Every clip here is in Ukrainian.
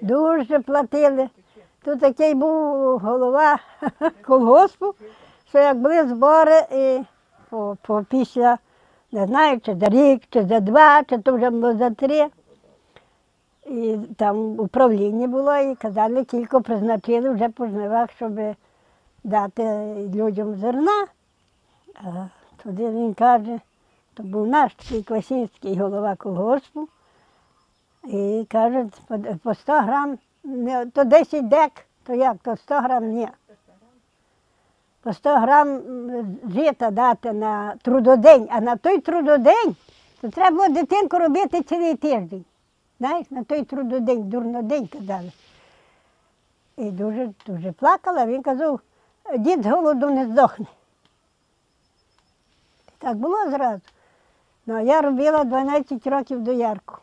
Дуже платили. Тут такий був голова колгоспу, що як були збори і після, не знаю, чи за рік, чи за два, чи то вже було за три. І там управління було, і казали, кілько призначили вже по жнивах, щоб дати людям зерна. А тоді він каже, то був наш такий Квасінський голова колгоспу, і каже, по 100 грам, то 10 дек, то як, то 100 грам ні. По 100 грам жита дати на трудодень, а на той трудодень, то треба було дитинку робити цілий тиждень. Знаєш, на той трудодень, дурнодень казали. І дуже плакала, він казав, дід з голоду не здохне. Так було зразу. Ну, а я робила 12 років доярку.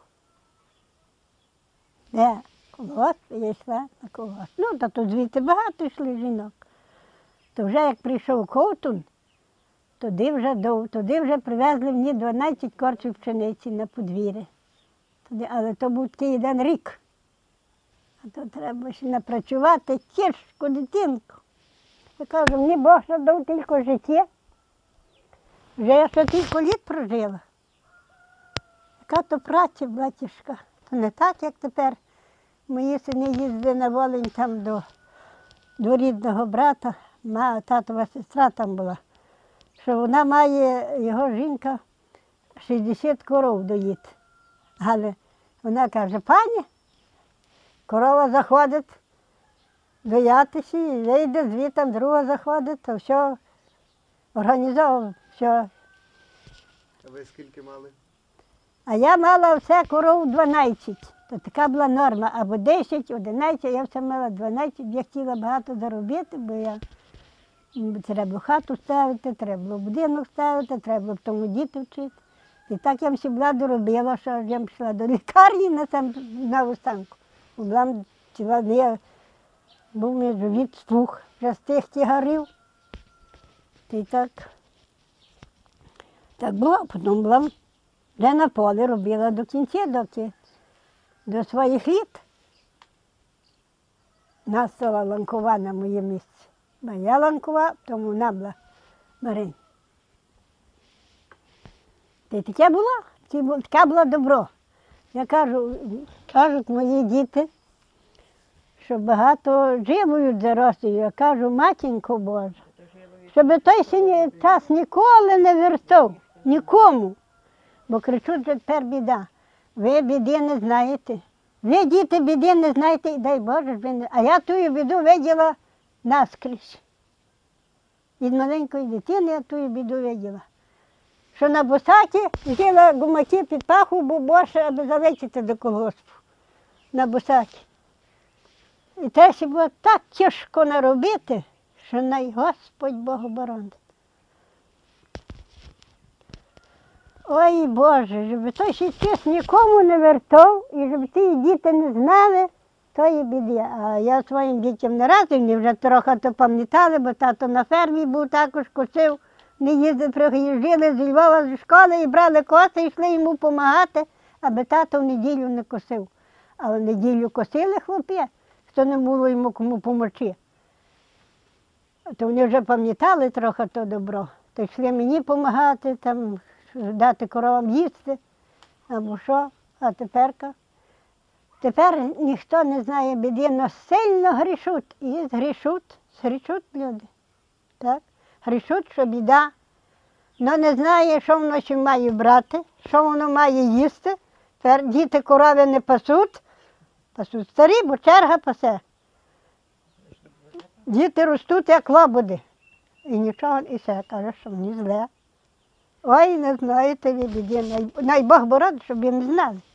Де? Колгосп, я йшла на колгосп. Ну, та тут звідти багато йшли жінок. То вже як прийшов Ковтун, туди вже привезли мені 12 корчів пшениці на подвір'я. Але то був такий один рік. А то треба ще напрацювати тяжку дитинку. Я кажу, мені Бог дав тільки життя. Вже я ще кілька літ прожила. Яка то праця була тяжка. То не так, як тепер. Мої сини їздили на Волинь там до рідного брата, татова сестра там була, що вона має, його жінка, 60 коров доїти. Але вона каже, пані, корова заходить доятися, і вийде звітом, друга заходить, то все організовано, все. А ви скільки мали? А я мала все коров 12. То така була норма, або 10, 11, я все мала 12. Я хотіла багато заробити, бо треба було хату ставити, треба було будинок ставити, треба було в тому діти вчити. І так я всі була доробила, що я пішла до лікарні на останку. Був мій живіт спух, вже з тих тягарів. І так було, потім була вже на полі робила до кінця, до своїх літ. Настала Ланкова на моє місце. Бо я Ланкова, тому вона була Марин. І таке було, таке було добро. Я кажуть мої діти, що багато живуть за Росію. Я кажу, матінко Божа, щоб той час ніколи не вертав, нікому. Бо кричуть, що тепер біда. Ви біди не знаєте. Ви, діти, біди не знаєте, і дай Боже, ви не... А я ту біду виділа наскрізь. Від маленької дитини я ту біду виділа. Що на босакі жила гумаки під паху, бо більше, аби залетіти до колгоспу. На босакі. І те ще було так тяжко наробити, що най Господь Бог оборонить. Ой, Боже, щоб той ще час нікому не вертав, і щоб ті діти не знали, то є біда. А я своїм дітям не разу, вони вже трохи то пам'ятали, бо тато на фермі був, також косив. Вони приїжджали з Львова зі школи і брали коси, і йшли йому допомагати, аби тато в неділю не косив. А в неділю косили хлопці, хто не було йому кому допомогти. То вони вже пам'ятали трохи то добро. То йшли мені допомагати, там, дати коровам їсти, або що. А тепер ніхто не знає біди, але сильно грішуть. І згрішуть люди. Так? Грішуть, що біда. Но не знає, що воно ще має брати, що воно має їсти. Тепер діти корови не пасуть старі, бо черга пасе. Діти ростуть, як лободи. І нічого, і все, каже, що мені зле. Ой, не знаєте ви біди, най Бог бороть, щоб ви не знали.